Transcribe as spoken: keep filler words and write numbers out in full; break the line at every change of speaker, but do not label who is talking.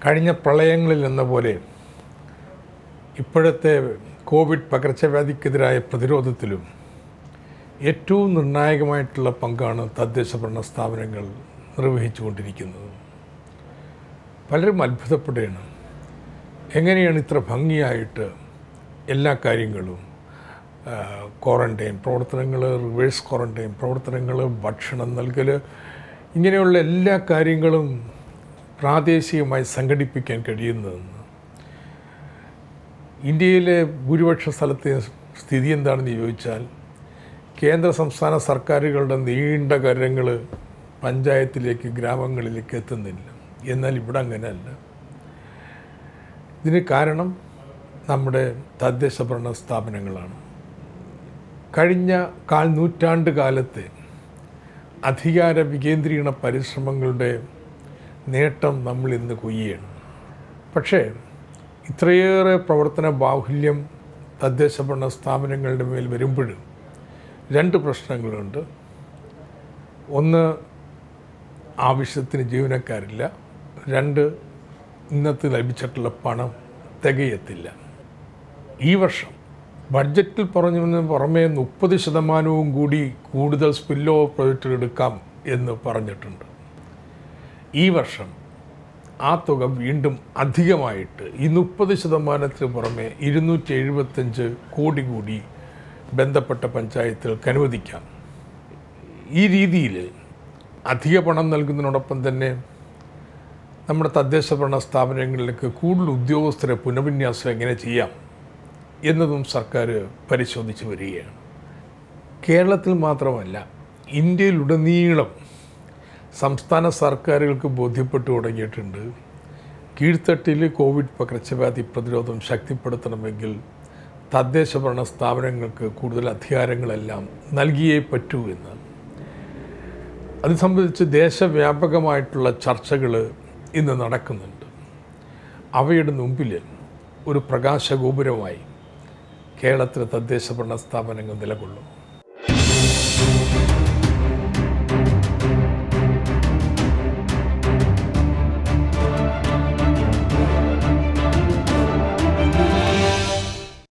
കഴിഞ്ഞ പ്രളയങ്ങളിൽ എന്ന പോലെ ഇപ്പോഴത്തെ കോവിഡ് പകർച്ചവ്യാധിക്കെതിരായ പ്രതിരോധത്തിലും ഏറ്റവും നിർണായകമായിട്ടുള്ള പങ്കാണ് തദ്ദേശ ഭരണ സ്ഥാപനങ്ങൾ നിർവഹിച്ചുകൊണ്ടിരിക്കുന്നത്. പലരും അത്ഭുതപ്പെടുകയാണ്, എങ്ങനെയാണ് ഇത്ര ഭംഗിയായിട്ട് എല്ലാ കാര്യങ്ങളും ക്വാറൻറ്റൈൻ പ്രവർത്തനങ്ങൾ, റിവേഴ്സ് ക്വാറൻറ്റൈൻ പ്രവർത്തനങ്ങൾ, ഭക്ഷണം നൽകൽ, ഇങ്ങനെയുള്ള എല്ലാ കാര്യങ്ങളും പ്രാദേശികമായി സംഘടിപ്പിക്കാൻ കഴിയുന്നതെന്ന്. ഇന്ത്യയിലെ ഭൂരിപക്ഷ സ്ഥലത്തെ സ്ഥിതി എന്താണെന്ന് ചോദിച്ചാൽ, കേന്ദ്ര സംസ്ഥാന സർക്കാരുകളുടെ നീണ്ട കരങ്ങൾ പഞ്ചായത്തിലേക്ക്, ഗ്രാമങ്ങളിലേക്ക് എത്തുന്നില്ല. എന്നാൽ ഇവിടെ അങ്ങനെയല്ല. ഇതിന് കാരണം നമ്മുടെ തദ്ദേശ ഭരണ സ്ഥാപനങ്ങളാണ്. കഴിഞ്ഞ കാൽ നൂറ്റാണ്ട് കാലത്തെ അധികാര വികേന്ദ്രീകരണ പരിശ്രമങ്ങളുടെ നേട്ടം നമ്മൾ ഇന്ന് കൊയ്യാണ്. പക്ഷേ ഇത്രയേറെ പ്രവർത്തന ബാഹുല്യം തദ്ദേശ ഭരണ സ്ഥാപനങ്ങളുടെ മേൽ വരുമ്പോഴും രണ്ട് പ്രശ്നങ്ങളുണ്ട്. ഒന്ന്, ആവശ്യത്തിന് ജീവനക്കാരില്ല. രണ്ട്, ഇന്നത്തെ ലഭിച്ചിട്ടുള്ള പണം തികയത്തില്ല. ഈ വർഷം ബഡ്ജറ്റിൽ പറഞ്ഞതിന് പുറമേ മുപ്പത് ശതമാനവും കൂടി കൂടുതൽ സ്പിൽ ഓവർ പ്രൊജക്റ്റുകൾ എടുക്കാം എന്ന് പറഞ്ഞിട്ടുണ്ട്. ഈ വർഷം ആ തുക വീണ്ടും അധികമായിട്ട് ഈ മുപ്പത് ശതമാനത്തിന് പുറമെ ഇരുന്നൂറ്റി എഴുപത്തഞ്ച് കോടി കൂടി ബന്ധപ്പെട്ട പഞ്ചായത്തുകൾക്ക് അനുവദിക്കാം. ഈ രീതിയിൽ അധിക പണം നൽകുന്നതിനോടൊപ്പം തന്നെ നമ്മുടെ തദ്ദേശ ഭരണ സ്ഥാപനങ്ങളിലേക്ക് കൂടുതൽ ഉദ്യോഗസ്ഥരെ പുനർവിന്യാസം എങ്ങനെ ചെയ്യാം എന്നതും സർക്കാർ പരിശോധിച്ച് വരികയാണ്. കേരളത്തിൽ മാത്രമല്ല, ഇന്ത്യയിലുടനീളം സംസ്ഥാന സർക്കാരുകൾക്ക് ബോധ്യപ്പെട്ടു തുടങ്ങിയിട്ടുണ്ട്, കീഴ്ത്തട്ടിൽ കോവിഡ് പകർച്ചവ്യാധി പ്രതിരോധം ശക്തിപ്പെടുത്തണമെങ്കിൽ തദ്ദേശ ഭരണ സ്ഥാപനങ്ങൾക്ക് കൂടുതൽ അധികാരങ്ങളെല്ലാം നൽകിയേ പറ്റൂ എന്ന്. അത് സംബന്ധിച്ച് ദേശവ്യാപകമായിട്ടുള്ള ചർച്ചകൾ ഇന്ന് നടക്കുന്നുണ്ട്. അവയുടെ മുമ്പിൽ ഒരു പ്രകാശഗോപുരമായി കേരളത്തിലെ തദ്ദേശ ഭരണ സ്ഥാപനങ്ങൾ നിലകൊള്ളും.